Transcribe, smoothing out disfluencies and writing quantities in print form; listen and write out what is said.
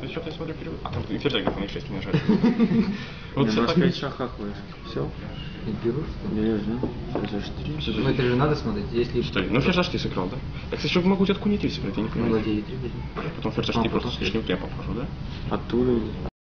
Что-то я смотрю перевод. А там и ферзь на F6 не нажать. Вот все так. Все. Не беру, что ли? Ферзь H3. Ну это же надо смотреть, если... Стой, ну ферзь H3 сыграл, да? Я, кстати, еще могу детку не идти сыграть, я не Ну, понимаю. владеет. Потом ферзь H3 просто с лишним кепом вхожу, да? Оттуда.